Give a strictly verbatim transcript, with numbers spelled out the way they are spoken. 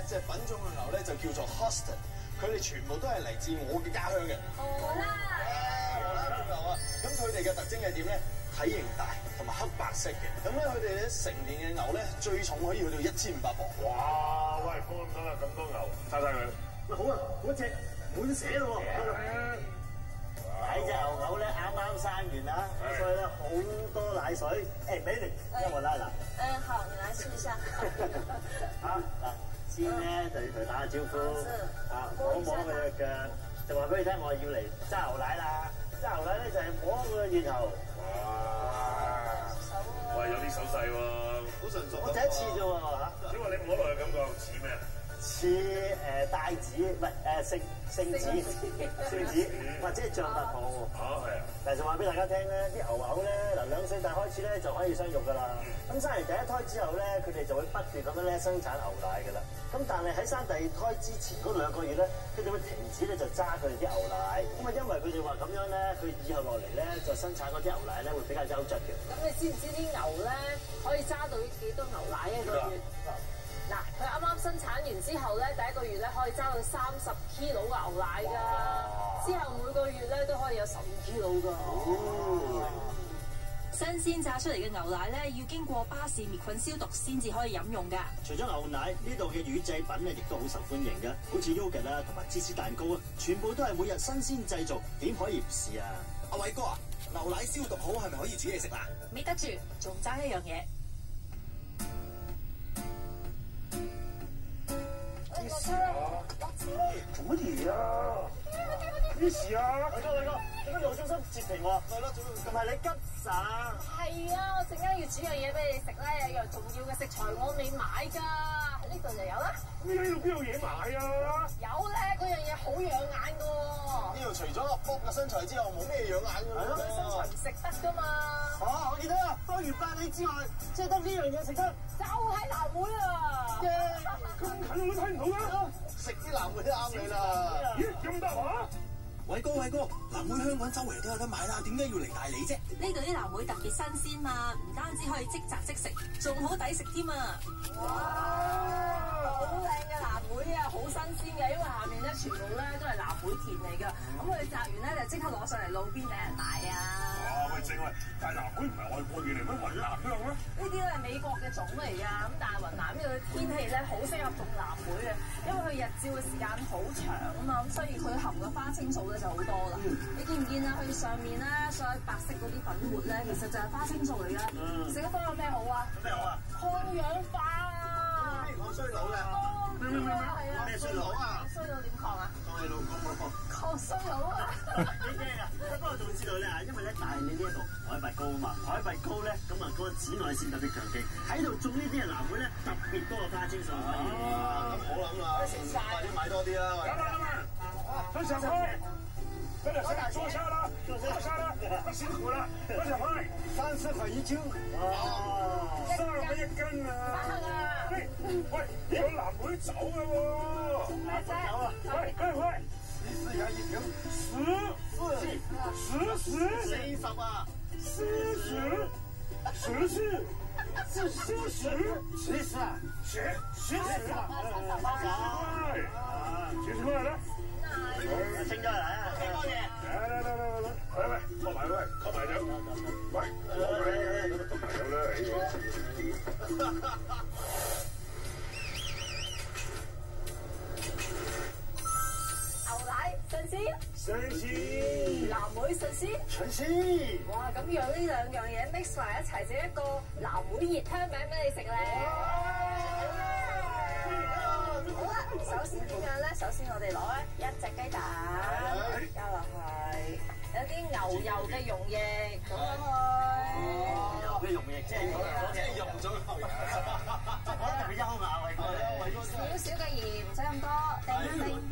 隻品種嘅牛咧就叫做 Holstein， 佢哋全部都係嚟自我嘅家鄉嘅。 好啦， 好啦，牛啊！咁佢哋嘅特徵係點咧？體型大同埋黑白色嘅。咁咧，佢哋咧成年嘅牛咧最重可以去到一千五百磅。 哇！喂，放唔得啦，咁多牛，殺晒佢。 喂，好啊，嗰隻滿瀉咯喎。睇隻牛牛咧，啱啱生完啦，所以咧好多奶水。誒，美玲，讓我拉啦。 嗯，好，你來試一下。 好嗱，先咧就要同佢打下招呼，啊，摸摸佢嘅腳，就話俾你聽，我要嚟揸牛奶啦。揸牛奶咧就係摸佢嘅乳頭。 哇！喂，有啲手勢喎， 好純熟。 我第一次啫喎嚇。 小華，你摸落去感覺似咩啊？ 似誒帶子，唔係誒聖聖子，聖子或者係象拔蚌喎。 哦，係啊。 但係就話俾大家聽咧，啲牛牛咧嗱兩歲大開始咧就可以生育㗎啦。咁生完第一胎之後咧，佢哋就會不斷咁樣咧生產牛奶㗎啦。咁但係喺生第二胎之前嗰兩個月咧，佢哋會停止咧就揸佢哋啲牛奶。咁啊，因為佢哋話咁樣咧，佢以後落嚟咧就生產嗰啲牛奶咧會比較優質嘅。 咁你知唔知啲牛咧可以揸到幾多牛奶一個月？嗱，佢啱啱生產完之後咧，第一個月咧可以揸到三十 kilo 嘅牛奶㗎，之後每個月咧都可以有十五 kilo 㗎。哦！ 新鮮榨出嚟嘅牛奶咧，要經過巴氏滅菌消毒先至可以飲用㗎。 除咗牛奶，呢度嘅乳製品咧亦都好受歡迎嘅，好似 yogurt 啦同埋芝士蛋糕啊，全部都係每日新鮮製造，點可以唔試啊？ 阿偉哥啊，牛奶消毒好係咪可以煮嘢食啦？ 未得住，仲爭一樣嘢。 咩事啊？做乜嘢啊？咩事啊？ 偉哥，偉哥，點解你好小心截停我？係咯，唔係你急神。 係啊，我陣間要煮樣嘢俾你食咧，有樣重要嘅食材我未買㗎，喺呢度就有啦。 呢度邊有嘢買啊？ 有咧，嗰樣嘢好養眼㗎喎。 呢度除咗阿卜嘅身材之後，冇咩養眼㗎啦。 佢身材唔食得㗎嘛。 哦，我記得啦，當完百里之外，即係得呢樣嘢食得， 就係藍莓啊！ 咁近我都睇唔到啦。 食啲藍莓都啱你啦。 咦，咁得啊？ 偉哥，偉哥，藍莓香港周圍都有得買啦，點解要嚟大理啫？ 呢度啲藍莓特別新鮮嘛，唔單止可以即摘即食，仲好抵食添啊！ 哇，好靚嘅藍莓啊，好新鮮嘅，因為下面咧全部咧都係藍莓田嚟㗎。咁佢摘完咧就即刻攞上嚟路邊俾人買啊！ 哇，喂，正喂，但係藍莓唔係外國嘢嚟咩？雲南都有咩？ 呢啲咧係美國嘅種嚟㗎，咁但係雲南呢度嘅天氣咧好適合種藍莓嘅，因為佢日照嘅時間好長啊嘛，咁所以佢含嘅花青素咧就好多啦。嗯、你見唔見啊？佢上面咧所有白色嗰啲粉末咧，其實就係花青素嚟㗎。食得多有咩好啊？ 咩好啊？ 抗氧化啊！ 抗衰老嘅。 當然啦，係啊。 咩衰老啊？ 衰老點抗啊？ 當你老公咯。 抗衰老啊！ 你驚啊？不過仲知道咧，因為咧大理呢一度海拔高啊嘛，海拔高咧咁啊嗰個紫外線特別強勁，喺度種呢啲嘅藍莓咧特別多嘅花青素可以。 咁好諗啦，快啲買多啲啦。 得啦得啦，分享開，快點快點坐下啦，坐下啦，你辛苦啦，快點開， 三十塊一斤。 哦，三十蚊一斤啊！喂喂，有藍莓酒嘅喎。 咩啫？ 喂喂喂！ 四十一瓶， 十十十四十啊， 四十十十四十十十十啊， 十十十啊！啊，幾十塊啦？ 清咗嚟啊！清多嘢。 嚟嚟嚟嚟嚟，喂喂，扣埋喂，扣埋咗，喂，扣埋咗啦！ 牛奶新鮮， 新鮮， 藍莓新鮮， 新鮮。 哇！咁用呢兩樣嘢 mix 埋一齊，整一個藍莓熱湯餅俾你食咧。好啦，首先點樣咧？首先我哋攞一隻雞蛋加落去，有啲牛油嘅溶液咁落去。 牛嘅溶液即係即係溶咗牛油， 特別優雅喎， 少少嘅鹽，唔使咁多，叮一叮。